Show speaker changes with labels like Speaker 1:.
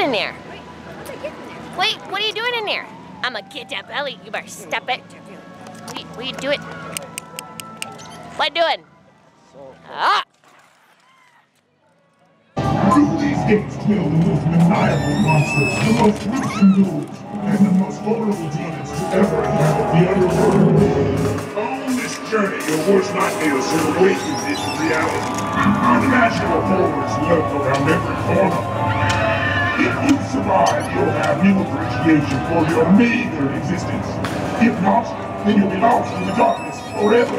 Speaker 1: in there? Wait, what are you doing in there? I'ma get that belly. You better step it. What are you doing? What are you doing? Ah!
Speaker 2: Through these gates dwell the most maniacal monsters, the most gruesome ghouls, and the most horrible demons to ever inhabit the underworld. On this journey, your worst nightmares will awaken into reality. Unimaginable horrors lurk around every corner. If you survive, you'll have new appreciation for your meager existence. If not, then you'll be lost in the darkness forever.